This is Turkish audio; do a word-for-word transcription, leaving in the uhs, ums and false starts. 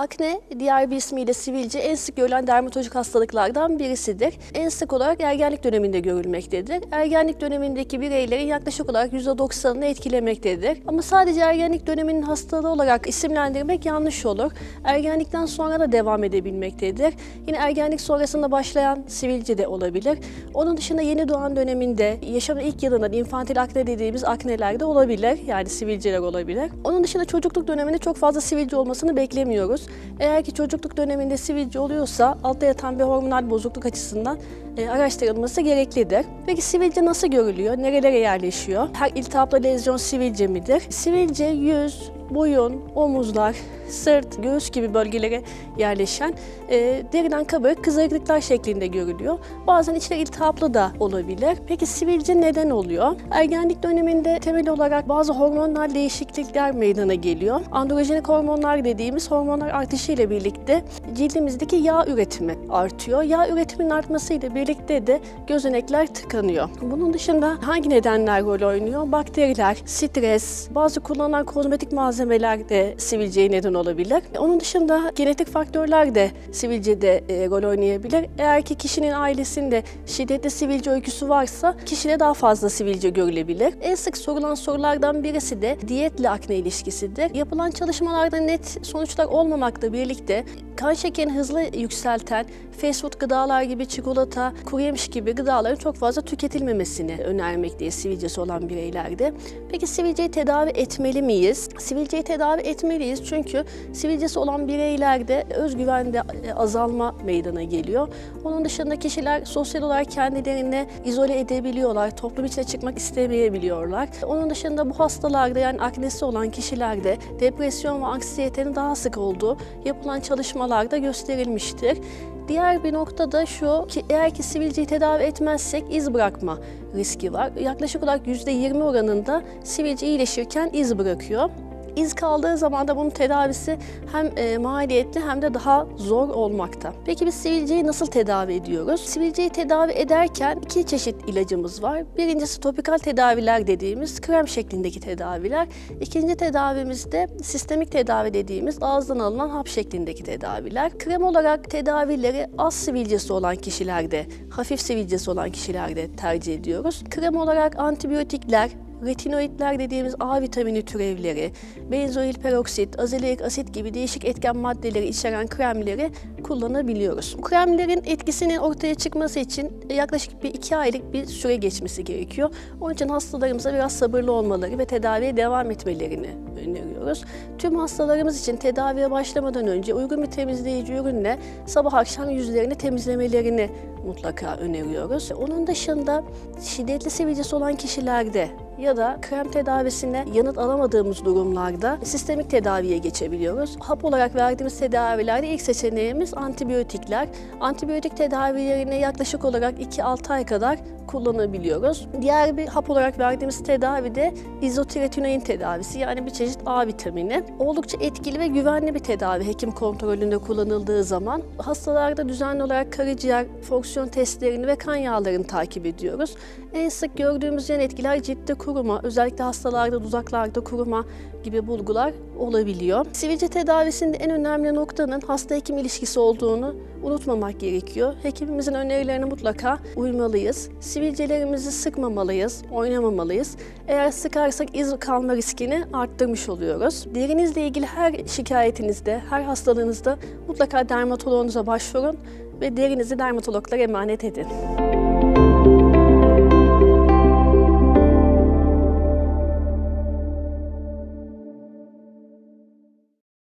Akne, diğer bir ismiyle sivilce, en sık görülen dermatolojik hastalıklardan birisidir. En sık olarak ergenlik döneminde görülmektedir. Ergenlik dönemindeki bireylerin yaklaşık olarak yüzde doksanını etkilemektedir. Ama sadece ergenlik döneminin hastalığı olarak isimlendirmek yanlış olur. Ergenlikten sonra da devam edebilmektedir. Yine ergenlik sonrasında başlayan sivilce de olabilir. Onun dışında yeni doğan döneminde, yaşamın ilk yılında infantil akne dediğimiz akneler de olabilir. Yani sivilceler olabilir. Onun dışında çocukluk döneminde çok fazla sivilce olmasını beklemiyoruz. Eğer ki çocukluk döneminde sivilce oluyorsa altta yatan bir hormonal bozukluk açısından e, araştırılması gereklidir. Peki sivilce nasıl görülüyor? Nerelere yerleşiyor? Her iltihaplı lezyon sivilce midir? Sivilce yüz, boyun, omuzlar, sırt, göğüs gibi bölgelere yerleşen e, deriden kabarık kızarıklıklar şeklinde görülüyor. Bazen içler iltihaplı da olabilir. Peki sivilce neden oluyor? Ergenlik döneminde temel olarak bazı hormonal değişiklikler meydana geliyor. Androjenik hormonlar dediğimiz hormonlar artışıyla birlikte cildimizdeki yağ üretimi artıyor. Yağ üretiminin artmasıyla birlikte de gözenekler tıkanıyor. Bunun dışında hangi nedenler rol oynuyor? Bakteriler, stres, bazı kullanılan kozmetik malzemeler de sivilceye neden olabilir. Onun dışında genetik faktörler de sivilcede e, rol oynayabilir. Eğer ki kişinin ailesinde şiddetli sivilce öyküsü varsa kişide daha fazla sivilce görülebilir. En sık sorulan sorulardan birisi de diyetle akne ilişkisidir. Yapılan çalışmalarda net sonuçlar olmamakla birlikte kan şekerini hızlı yükselten fast food gıdalar gibi çikolata, kuru yemiş gibi gıdaların çok fazla tüketilmemesini önermekteyiz sivilcesi olan bireylerde. Peki sivilceyi tedavi etmeli miyiz? Sivilceyi tedavi etmeliyiz çünkü sivilcesi olan bireylerde özgüvende azalma meydana geliyor. Onun dışında kişiler sosyal olarak kendilerini izole edebiliyorlar, toplum içine çıkmak istemeyebiliyorlar. Onun dışında bu hastalarda yani aknesi olan kişilerde depresyon ve anksiyetenin daha sık olduğu yapılan çalışmalarda gösterilmiştir. Diğer bir nokta da şu ki eğer ki sivilceyi tedavi etmezsek iz bırakma riski var. Yaklaşık olarak yüzde yirmi oranında sivilce iyileşirken iz bırakıyor. İz kaldığı zaman da bunun tedavisi hem e, maliyetli hem de daha zor olmakta. Peki biz sivilceyi nasıl tedavi ediyoruz? Sivilceyi tedavi ederken iki çeşit ilacımız var. Birincisi topikal tedaviler dediğimiz krem şeklindeki tedaviler. İkinci tedavimiz de sistemik tedavi dediğimiz ağızdan alınan hap şeklindeki tedaviler. Krem olarak tedavileri az sivilcesi olan kişilerde, hafif sivilcesi olan kişilerde tercih ediyoruz. Krem olarak antibiyotikler, retinoidler dediğimiz A vitamini türevleri, benzoil peroksit, azelik asit gibi değişik etken maddeleri içeren kremleri kullanabiliyoruz. Bu kremlerin etkisinin ortaya çıkması için yaklaşık bir iki aylık bir süre geçmesi gerekiyor. Onun için hastalarımıza biraz sabırlı olmaları ve tedaviye devam etmelerini öneriyoruz. Tüm hastalarımız için tedaviye başlamadan önce uygun bir temizleyici ürünle sabah akşam yüzlerini temizlemelerini mutlaka öneriyoruz. Onun dışında şiddetli sivilcesi olan kişilerde ya da krem tedavisine yanıt alamadığımız durumlarda sistemik tedaviye geçebiliyoruz. Hap olarak verdiğimiz tedavilerde ilk seçeneğimiz antibiyotikler. Antibiyotik tedavilerini yaklaşık olarak iki altı ay kadar kullanabiliyoruz. Diğer bir hap olarak verdiğimiz tedavi de izotiretinoin tedavisi yani bir çeşit A vitamini. Oldukça etkili ve güvenli bir tedavi hekim kontrolünde kullanıldığı zaman. Hastalarda düzenli olarak karaciğer fonksiyon testlerini ve kan yağlarını takip ediyoruz. En sık gördüğümüz yan etkiler ciltte kuruma, özellikle hastalarda dudaklarda kuruma gibi bulgular olabiliyor. Sivilce tedavisinde en önemli noktanın hasta-hekim ilişkisi olduğunu unutmamak gerekiyor. Hekimimizin önerilerine mutlaka uymalıyız. Sivilcelerimizi sıkmamalıyız, oynamamalıyız. Eğer sıkarsak iz kalma riskini arttırmış oluyoruz. Derinizle ilgili her şikayetinizde, her hastalığınızda mutlaka dermatoloğunuza başvurun ve derinizi dermatologlara emanet edin.